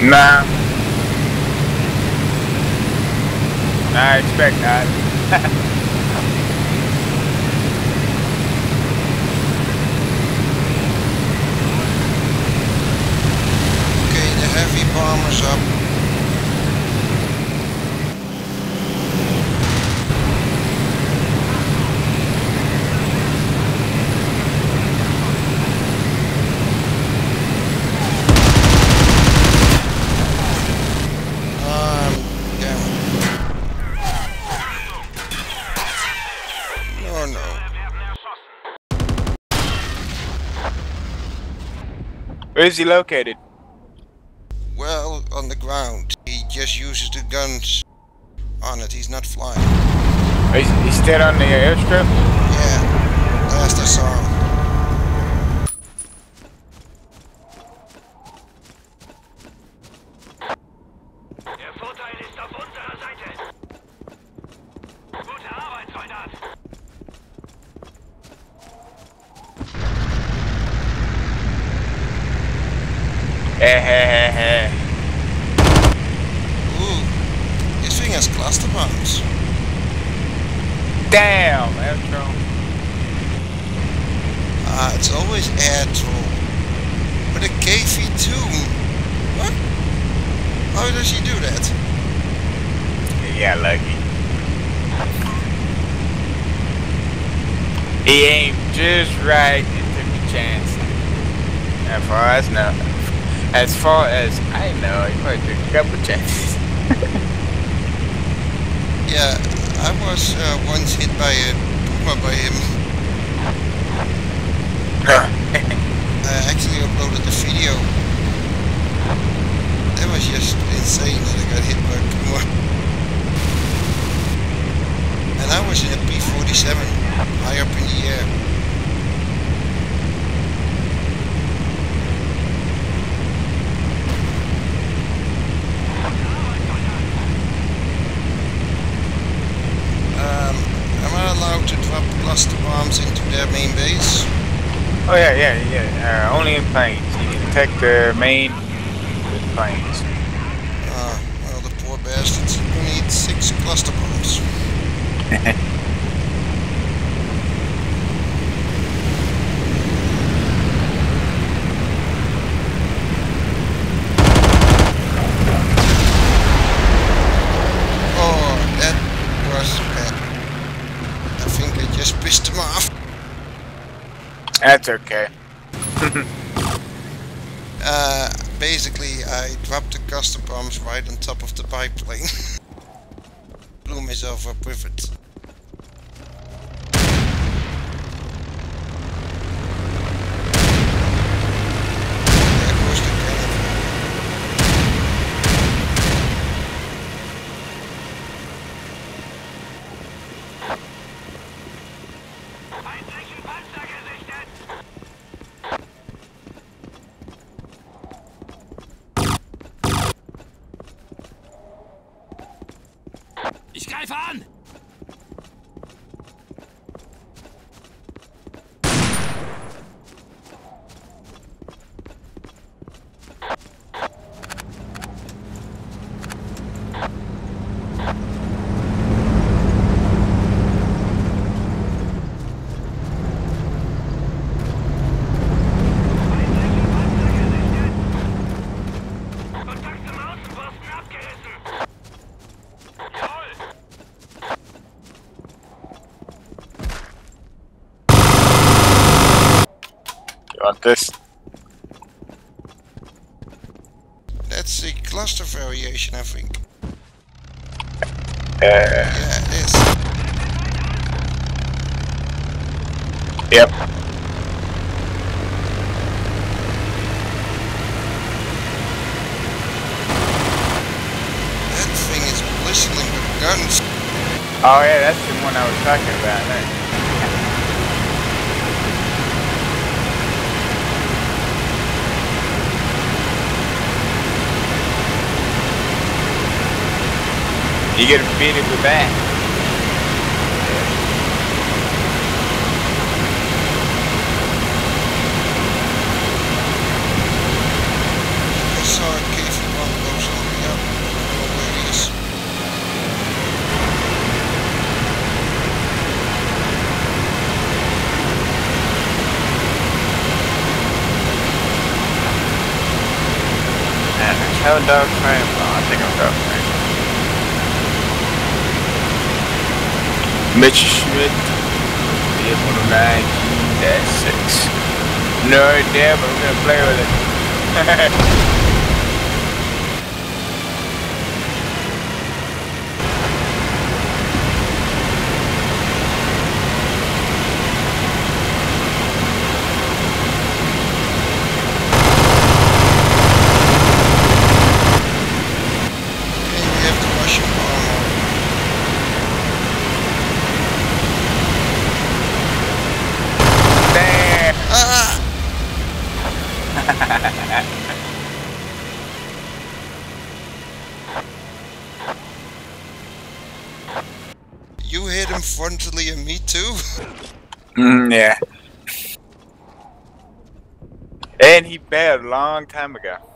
Nah. I expect that. Okay, the heavy bomber's up. Damn it. Oh no. Where is he located? Well, on the ground. He just uses the guns on it. He's not flying. He's still on the airstrip? Yeah. Last I saw him. Der Vorteil ist auf unserer Seite. Gute Arbeit, Soldat. Ooh. This thing has cluster bombs. Damn, Astro. It's always air troll. But a KV-2. What? How does he do that? Yeah, lucky. He aimed just right and took a chance. As far as I know, he probably took a couple chances. Yeah, I was once hit by a Puma by him. I actually uploaded the video. That was just insane that I got hit by a Puma. And I was in a P-47, high up in the air. Am I allowed to drop cluster bombs into their main base? Oh yeah. Only in planes. You can protect the main with planes. Well, the poor bastards need 6 cluster bombs. Oh, that was bad. I think I just pissed them off. That's okay. Basically, I dropped the cluster bombs right on top of the biplane. Blew myself up with it. There goes the grenade. Feindlichen Panzer gesichtet. Ich greife an! Kontakt zum Außenposten abgerissen. Jawohl. You want this? That's the cluster variation, I think. Yeah. Yeah, it is. Yep. That thing is glistening with guns. Oh yeah, that's the one I was talking about. Right? You get defeated with that. I saw a KV-1 Hell, dog frame. Oh, I think I'm dog frame. Mitch Schmidt. BS-109G-6. No idea, but we're gonna play with it. You hit him frontally and me too? Yeah. And he bailed a long time ago.